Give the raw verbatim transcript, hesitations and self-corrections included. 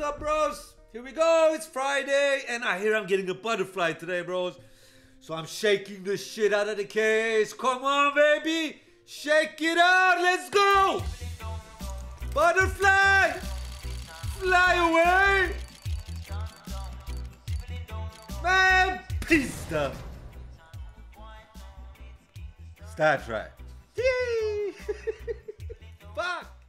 up, bros? Here we go. It's Friday, and I hear I'm getting a butterfly today, bros. So I'm shaking the shit out of the case. Come on, baby. Shake it out. Let's go. Butterfly. Fly away. Man, pista. Star Trek. Yay. Fuck.